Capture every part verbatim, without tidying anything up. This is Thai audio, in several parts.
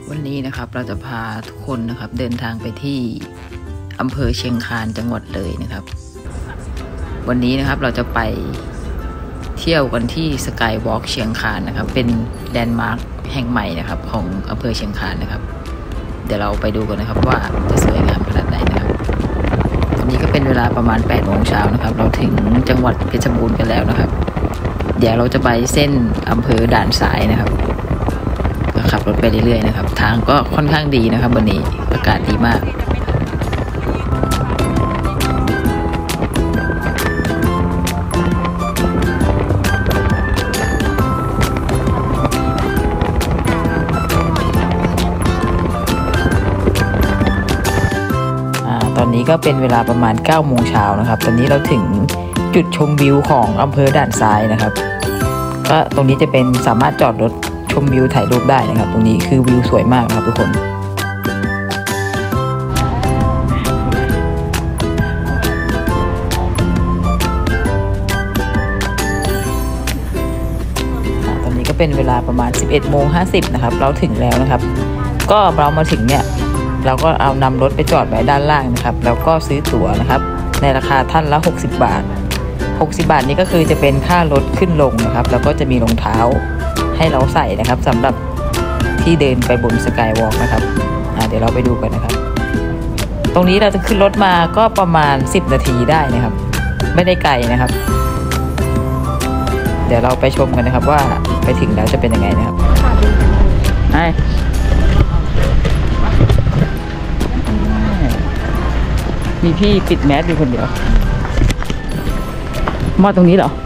วันนี้นะครับเราจะพาทุกคนนะครับเดินทางไปที่อำเภอเชียงคานจังหวัดเลยนะครับวันนี้นะครับเราจะไปเที่ยวกันที่สกายวอล์กเชียงคานนะครับเป็นแลนด์มาร์คแห่งใหม่นะครับของอำเภอเชียงคานนะครับเดี๋ยวเราไปดูกันนะครับว่าจะสวยงามขนาดไหนนะครับวันนี้ก็เป็นเวลาประมาณแปดโมงเช้านะครับเราถึงจังหวัดเพชรบูรณ์กันแล้วนะครับเดี๋ยวเราจะไปเส้นอำเภอด่านซ้ายนะครับขับรถไปเรื่อยๆนะครับทางก็ค่อนข้างดีนะครับวันนี้อากาศดีมากตอนนี้ก็เป็นเวลาประมาณเก้าโมงเช้านะครับตอนนี้เราถึงจุดชมวิวของอำเภอด่านซ้ายนะครับก็ตรงนี้จะเป็นสามารถจอดรถชมวิวถ่ายรูปได้นะครับตรงนี้คือวิวสวยมากนะครับทุกคนตอนนี้ก็เป็นเวลาประมาณ สิบเอ็ดโมงห้าสิบ นะครับเราถึงแล้วนะครับก็เรามาถึงเนี่ยเราก็เอานำรถไปจอดไว้ด้านล่างนะครับแล้วก็ซื้อตั๋วนะครับในราคาท่านละหกสิบบาทหกสิบบาทนี้ก็คือจะเป็นค่ารถขึ้นลงนะครับแล้วก็จะมีรองเท้าให้เราใส่นะครับสำหรับที่เดินไปบนสกายวอล์กนะครับเดี๋ยวเราไปดูกันนะครับตรงนี้เราจะขึ้นรถมาก็ประมาณสิบนาทีได้นะครับไม่ได้ไกลนะครับเดี๋ยวเราไปชมกันนะครับว่าไปถึงแล้วจะเป็นยังไงนะครับไปมีพี่ปิดแมสอยู่คนเดียวมอดตรงนี้เหรอ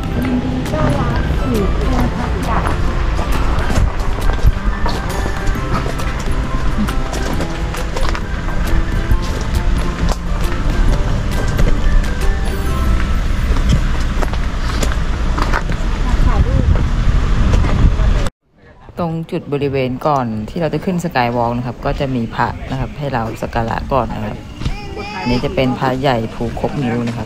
ตรงจุดบริเวณก่อนที่เราจะขึ้นสกายวอล์กนะครับก็จะมีพระนะครับให้เราสักการะก่อนนะครับนี่จะเป็นพระใหญ่ภูครบนิ้วนะครับ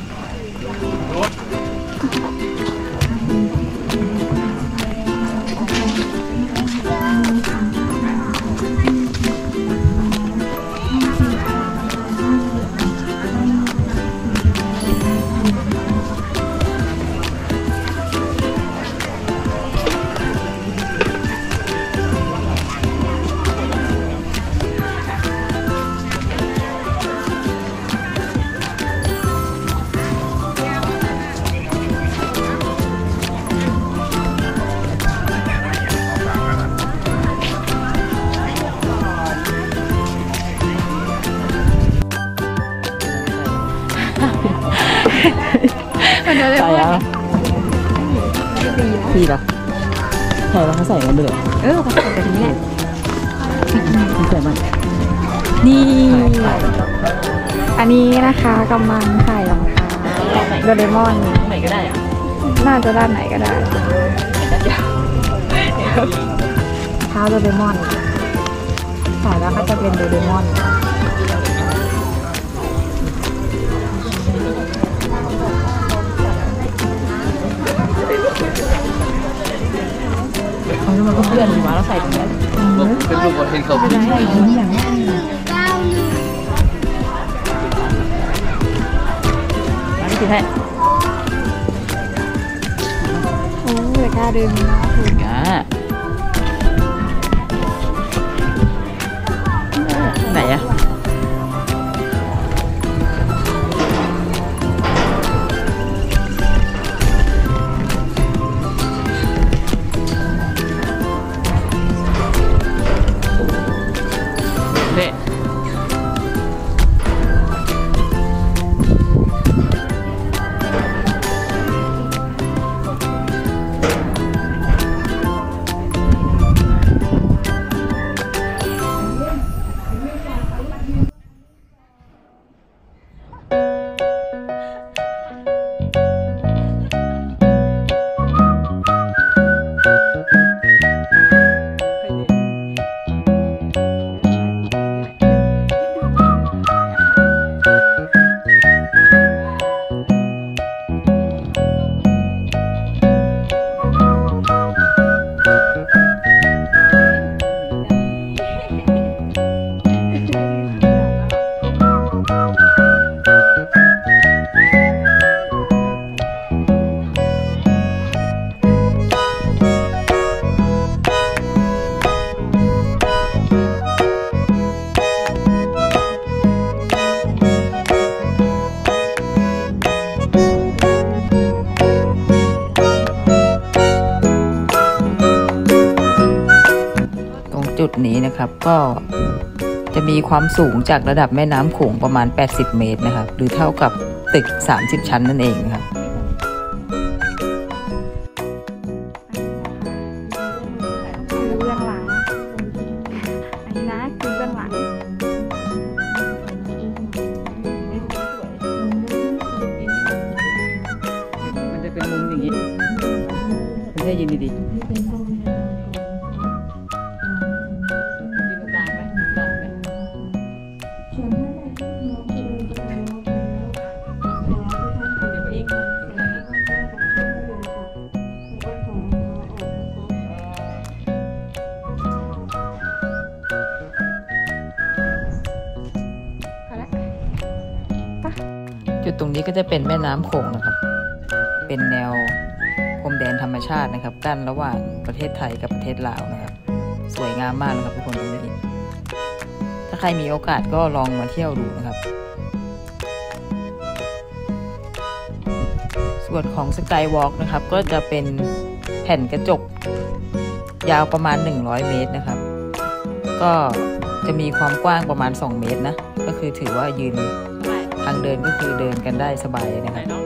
ใส่แล้วพี่เหรอใส่แล้วเขาใส่กันด้วยเออเขาใส่แบบนี้แหละใส่มันนี่อันนี้นะคะกำลังใส่รองเท้าโดเรมอนไหนก็ได้อะน่าจะด้านไหนก็ได้เท้าโดเรมอนใส่แล้วก็จะเป็นโดเรมอนมันก็เพื่อนดีวะเราใส่ตรงนี้เป็นรูปคนเห็นเขาเป็นอะไรอย่างนี้อันนี้คือแท้โอ้ยกล้าเดินนะคุณกล้าไหนอะจุดนี้นะครับก็จะมีความสูงจากระดับแม่น้ำโขงประมาณแปดสิบเมตรนะครับหรือเท่ากับตึกสามสิบชั้นนั่นเองนะครับคือเบื้องหลังอันนี้นะคือเบื้องหลังมันจะเป็นมุมอย่างนี้คุณได้ยินดีๆจุดตรงนี้ก็จะเป็นแม่น้ำโขงนะครับ เป็นแนวพรมแดนธรรมชาตินะครับกั้นระหว่างประเทศไทยกับประเทศลาวนะครับสวยงามมากนะครับทุกคนตรงนี้ถ้าใครมีโอกาสก็ลองมาเที่ยวดูนะครับส่วนของสกายวอล์กนะครับก็จะเป็นแผ่นกระจกยาวประมาณหนึ่งร้อยเมตรนะครับก็จะมีความกว้างประมาณสองเมตรนะก็คือถือว่ายืนทางเดินก็คือเดินกันได้สบายนะครับ